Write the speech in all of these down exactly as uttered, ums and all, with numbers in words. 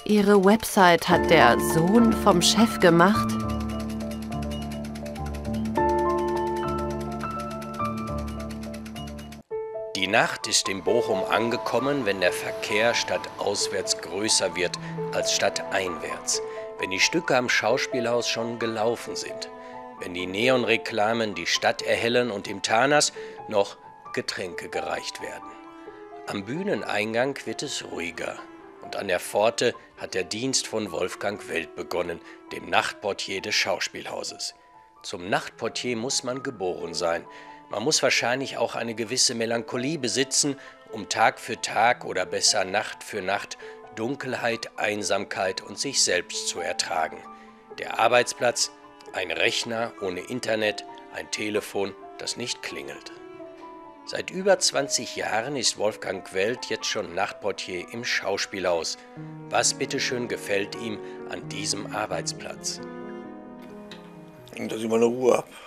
Ihre Website hat der Sohn vom Chef gemacht? Die Nacht ist in Bochum angekommen, wenn der Verkehr stadtauswärts größer wird als stadteinwärts, wenn die Stücke am Schauspielhaus schon gelaufen sind, wenn die Neonreklamen die Stadt erhellen und im Tanas noch Getränke gereicht werden. Am Bühneneingang wird es ruhiger und an der Pforte hat der Dienst von Wolfgang Welt begonnen, dem Nachtportier des Schauspielhauses. Zum Nachtportier muss man geboren sein. Man muss wahrscheinlich auch eine gewisse Melancholie besitzen, um Tag für Tag oder besser Nacht für Nacht Dunkelheit, Einsamkeit und sich selbst zu ertragen. Der Arbeitsplatz, ein Rechner ohne Internet, ein Telefon, das nicht klingelt. Seit über zwanzig Jahren ist Wolfgang Welt jetzt schon Nachtportier im Schauspielhaus. Was bitteschön gefällt ihm an diesem Arbeitsplatz? Dass ich meine Ruhe habe.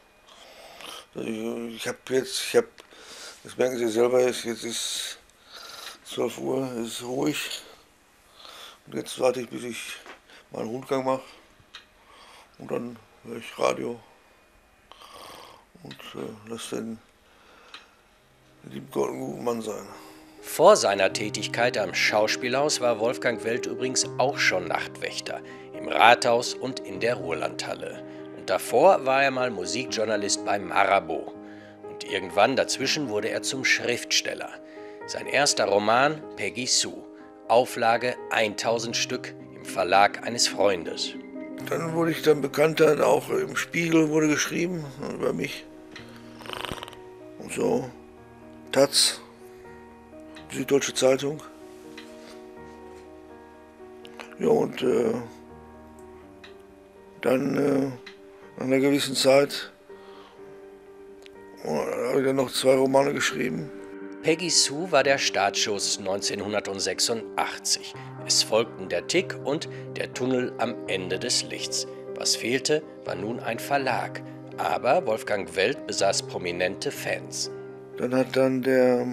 Ich habe jetzt, ich habe, das merken Sie selber, jetzt ist zwölf Uhr, es ist ruhig. Und jetzt warte ich, bis ich meinen Rundgang mache. Und dann höre ich Radio und äh, lasse den lieben Gott einen guten Mann sein. Vor seiner Tätigkeit am Schauspielhaus war Wolfgang Welt übrigens auch schon Nachtwächter, im Rathaus und in der Ruhrlandhalle. Und davor war er mal Musikjournalist bei Marabou. Und irgendwann dazwischen wurde er zum Schriftsteller. Sein erster Roman Peggy Sue, Auflage tausend Stück im Verlag eines Freundes. Dann wurde ich dann bekannter, auch im Spiegel wurde geschrieben über mich. Und so, Taz, Süddeutsche Zeitung. Ja, und äh, dann äh, nach einer gewissen Zeit habe ich dann noch zwei Romane geschrieben. Peggy Sue war der Startschuss neunzehnhundertsechsundachtzig. Es folgten Der Tick und Der Tunnel am Ende des Lichts. Was fehlte, war nun ein Verlag. Aber Wolfgang Welt besaß prominente Fans. Dann hat dann der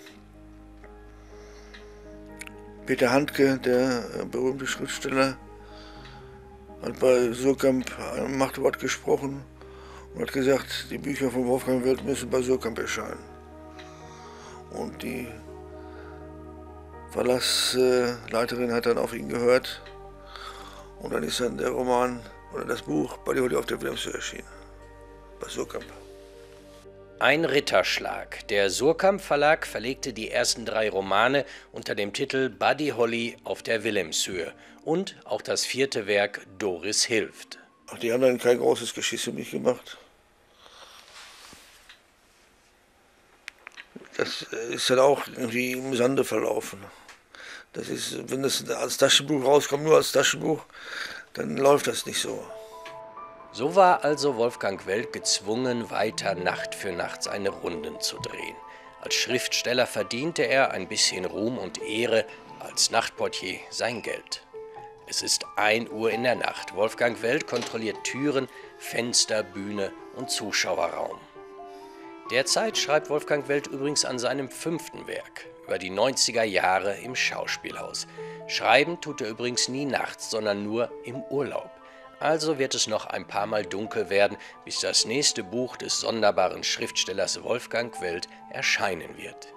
Peter Handke, der berühmte Schriftsteller, hat bei Suhrkamp ein Machtwort gesprochen und hat gesagt, die Bücher von Wolfgang Welt müssen bei Suhrkamp erscheinen. Und die Verlagsleiterin hat dann auf ihn gehört und dann ist dann der Roman oder das Buch Buddy Holly auf der Wilhelmshöhe erschienen, bei Suhrkamp. Ein Ritterschlag. Der Suhrkamp Verlag verlegte die ersten drei Romane unter dem Titel Buddy Holly auf der Wilhelmshöhe und auch das vierte Werk Doris hilft. Ach, die haben dann kein großes Geschiss um mich gemacht. Das ist dann auch irgendwie im Sande verlaufen. Das ist, wenn das als Taschenbuch rauskommt, nur als Taschenbuch, dann läuft das nicht so. So war also Wolfgang Welt gezwungen, weiter Nacht für Nacht seine Runden zu drehen. Als Schriftsteller verdiente er ein bisschen Ruhm und Ehre, als Nachtportier sein Geld. Es ist ein Uhr in der Nacht. Wolfgang Welt kontrolliert Türen, Fenster, Bühne und Zuschauerraum. Derzeit schreibt Wolfgang Welt übrigens an seinem fünften Werk, über die neunziger Jahre im Schauspielhaus. Schreiben tut er übrigens nie nachts, sondern nur im Urlaub. Also wird es noch ein paar Mal dunkel werden, bis das nächste Buch des sonderbaren Schriftstellers Wolfgang Welt erscheinen wird.